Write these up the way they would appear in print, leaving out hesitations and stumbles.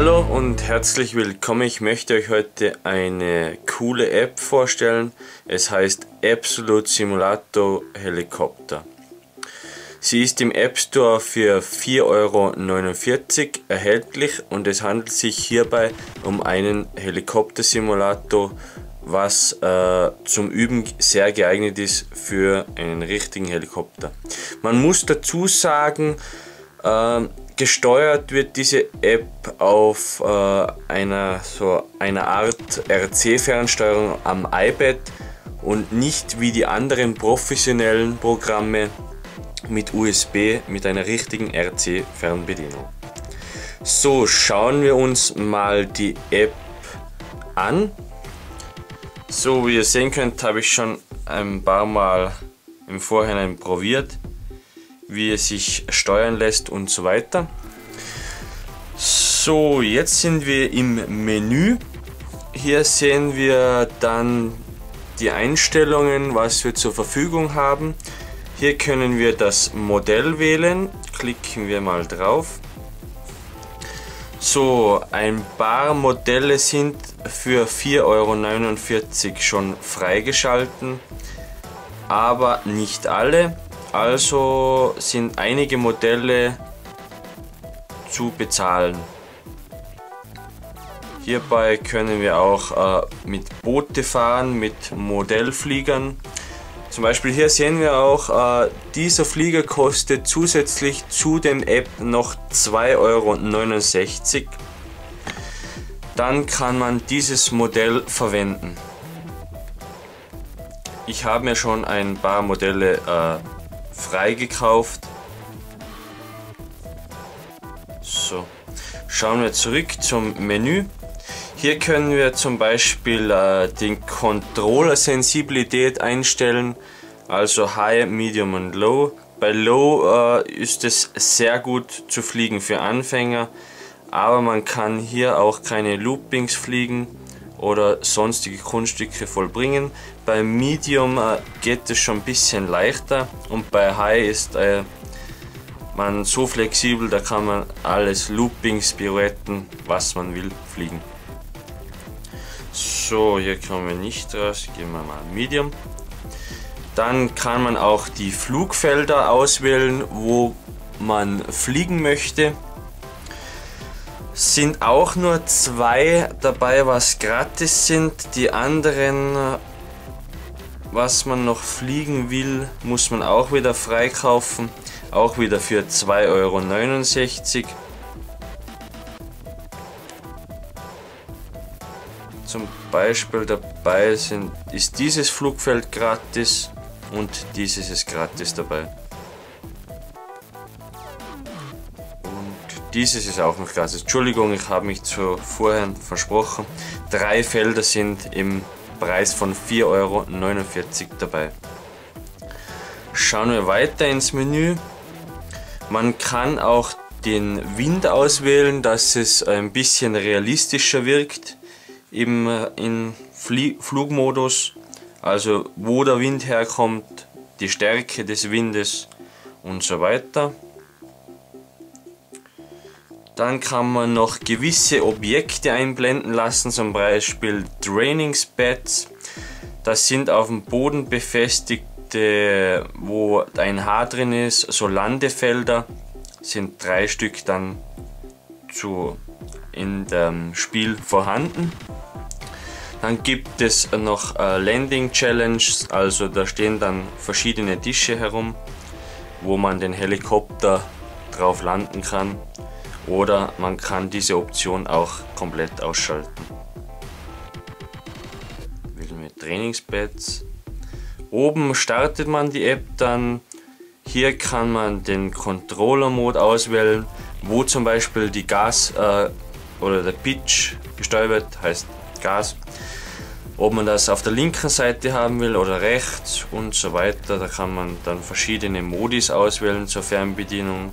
Hallo und herzlich willkommen. Ich möchte euch heute eine coole App vorstellen. Es heißt Absolute Simulator Helikopter. Sie ist im App Store für 4,49 € erhältlich und es handelt sich hierbei um einen Helikoptersimulator, was zum Üben sehr geeignet ist für einen richtigen Helikopter. Man muss dazu sagen, gesteuert wird diese App auf einer Art RC-Fernsteuerung am iPad und nicht wie die anderen professionellen Programme mit USB mit einer richtigen RC-Fernbedienung. So, schauen wir uns mal die App an. So, wie ihr sehen könnt, habe ich schon ein paar Mal im Vorhinein probiert, wie es sich steuern lässt und so weiter. So, jetzt sind wir im Menü. Hier sehen wir dann die Einstellungen, was wir zur Verfügung haben. Hier können wir das Modell wählen. Klicken wir mal drauf. So, ein paar Modelle sind für 4,49 € schon freigeschalten, aber nicht alle. Also sind einige Modelle zu bezahlen. Hierbei können wir auch mit Boote fahren, mit Modellfliegern. Zum Beispiel hier sehen wir auch, dieser Flieger kostet zusätzlich zu dem App noch 2,69 €. Dann kann man dieses Modell verwenden. Ich habe mir schon ein paar Modelle freigekauft. So, schauen wir zurück zum Menü. Hier können wir zum Beispiel den Controller-Sensibilität einstellen, also High, Medium und Low. Bei Low ist es sehr gut zu fliegen für Anfänger, aber man kann hier auch keine Loopings fliegen oder sonstige Kunststücke vollbringen. Bei Medium geht es schon ein bisschen leichter und bei High ist man so flexibel, da kann man alles Loopings, Pirouetten, was man will, fliegen. So, hier kommen wir nicht raus, gehen wir mal Medium. Dann kann man auch die Flugfelder auswählen, wo man fliegen möchte. Sind auch nur 2 dabei, was gratis sind. Die anderen, was man noch fliegen will, muss man auch wieder freikaufen. Auch wieder für 2,69 €. Zum Beispiel dabei ist dieses Flugfeld gratis und dieses ist gratis dabei. Und dieses ist auch noch gratis. Entschuldigung, ich habe mich vorhin versprochen. 3 Felder sind im Preis von 4,49 € dabei. Schauen wir weiter ins Menü. Man kann auch den Wind auswählen, dass es ein bisschen realistischer wirkt im Flugmodus, also wo der Wind herkommt, die Stärke des Windes und so weiter. Dann kann man noch gewisse Objekte einblenden lassen, zum Beispiel Trainingspads. Das sind auf dem Boden befestigte, wo ein Haar drin ist, so Landefelder, sind 3 Stück dann in dem Spiel vorhanden. Dann gibt es noch Landing Challenge, also da stehen dann verschiedene Tische herum, wo man den Helikopter drauf landen kann, oder man kann diese Option auch komplett ausschalten. Wählen wir Trainingspads. Oben startet man die App dann. Hier kann man den Controller-Mode auswählen, wo zum Beispiel die Gas oder der Pitch gesteuert wird, heißt Gas. Ob man das auf der linken Seite haben will oder rechts und so weiter. Da kann man dann verschiedene Modis auswählen zur Fernbedienung.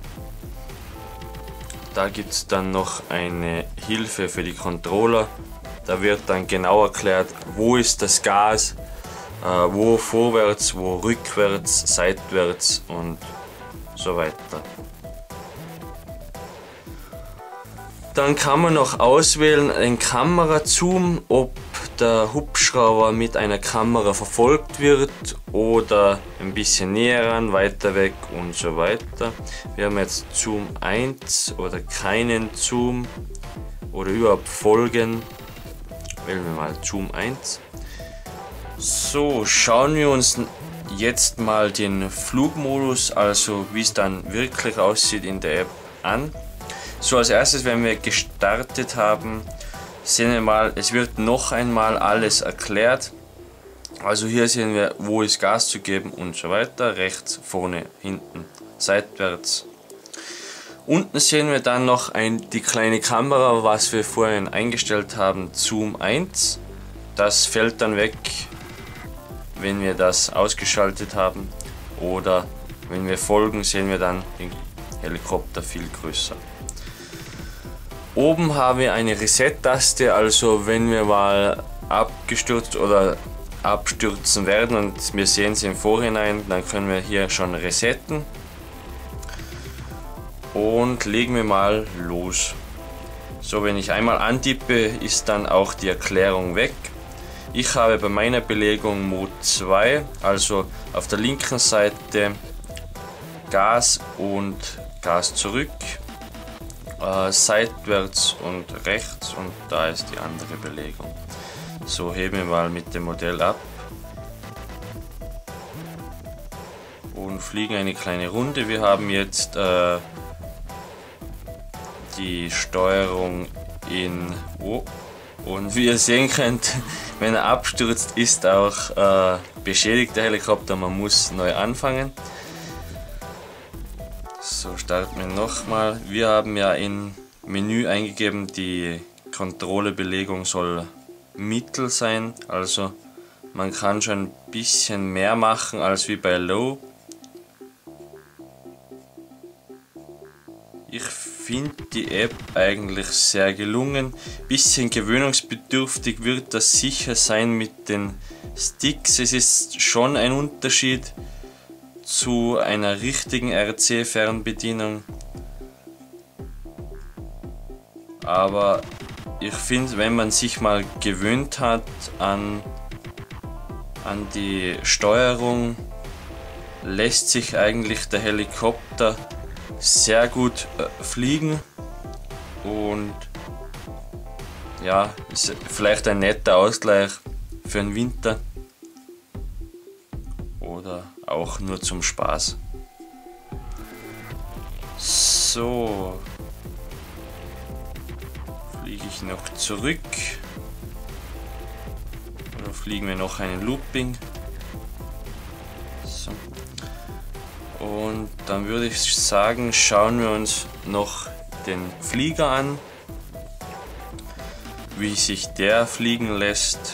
Da gibt es dann noch eine Hilfe für die Controller. Da wird dann genau erklärt, wo ist das Gas, wo vorwärts, wo rückwärts, seitwärts und so weiter. Dann kann man noch auswählen den Kamerazoom, ob der Hubschrauber mit einer Kamera verfolgt wird oder ein bisschen näher ran, weiter weg und so weiter. Wir haben jetzt Zoom 1 oder keinen Zoom oder überhaupt folgen. Wählen wir mal Zoom 1. So, schauen wir uns jetzt mal den Flugmodus, also wie es dann wirklich aussieht in der App an. So, als erstes, wenn wir gestartet haben, sehen wir mal, es wird noch einmal alles erklärt. Also hier sehen wir, wo ist Gas zu geben und so weiter. Rechts, vorne, hinten, seitwärts. Unten sehen wir dann noch die kleine Kamera, was wir vorhin eingestellt haben, Zoom 1. Das fällt dann weg, wenn wir das ausgeschaltet haben. Oder wenn wir folgen, sehen wir dann den Helikopter viel größer. Oben haben wir eine Reset-Taste, also wenn wir mal abgestürzt oder abstürzen werden und wir sehen es im Vorhinein, dann können wir hier schon resetten. Und legen wir mal los. So, wenn ich einmal antippe, ist dann auch die Erklärung weg. Ich habe bei meiner Belegung Mode 2, also auf der linken Seite Gas und Gas zurück, seitwärts und rechts, und da ist die andere Belegung. So, heben wir mal mit dem Modell ab und fliegen eine kleine Runde. Wir haben jetzt die Steuerung in O, und wie ihr sehen könnt, wenn er abstürzt, ist auch beschädigt der Helikopter, man muss neu anfangen. So, starten wir nochmal. Wir haben ja im Menü eingegeben, die Kontrollebelegung soll mittel sein, also man kann schon ein bisschen mehr machen als wie bei Low. Ich finde die App eigentlich sehr gelungen. Bisschen gewöhnungsbedürftig wird das sicher sein mit den Sticks. Es ist schon ein Unterschied zu einer richtigen RC-Fernbedienung. Aber ich finde, wenn man sich mal gewöhnt hat an die Steuerung, lässt sich eigentlich der Helikopter sehr gut fliegen, und ja, ist vielleicht ein netter Ausgleich für den Winter oder auch nur zum Spaß. So, fliege ich noch zurück oder fliegen wir noch einen Looping? So. Und dann würde ich sagen, schauen wir uns noch den Flieger an, wie sich der fliegen lässt.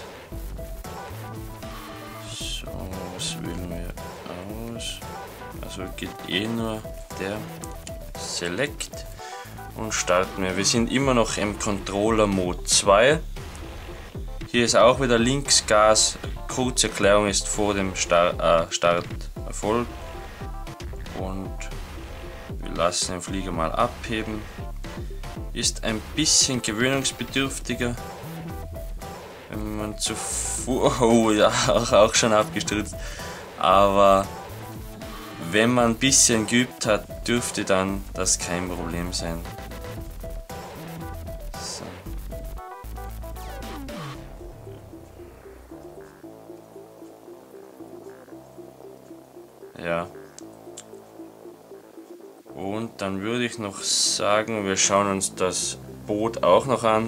So, was wählen wir aus? Also geht eh nur der Select und starten wir. Wir sind immer noch im Controller Mode 2. Hier ist auch wieder links Gas. Kurze Erklärung ist vor dem Start erfolgt. Und wir lassen den Flieger mal abheben. Ist ein bisschen gewöhnungsbedürftiger, wenn man oh ja, auch schon abgestürzt. Aber wenn man ein bisschen geübt hat, dürfte dann das kein Problem sein. So. Ja. Und dann würde ich noch sagen, wir schauen uns das Boot auch noch an.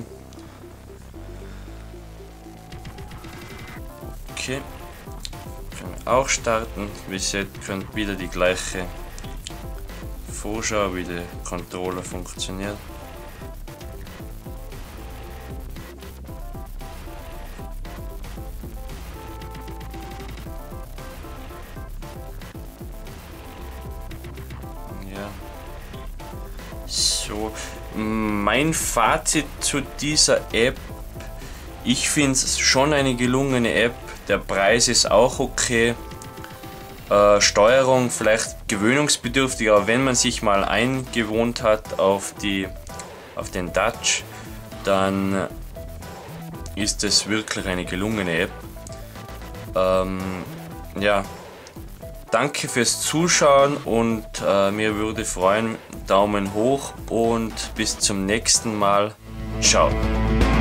Okay, können wir auch starten. Wie ihr seht, könnt wieder die gleiche Vorschau, wie der Controller funktioniert. So, mein Fazit zu dieser App: Ich finde es schon eine gelungene App, der Preis ist auch okay, Steuerung vielleicht gewöhnungsbedürftig, aber wenn man sich mal eingewohnt hat auf die auf den Touch, dann ist es wirklich eine gelungene App. Ja, danke fürs Zuschauen und mir würde freuen, Daumen hoch und bis zum nächsten Mal. Ciao.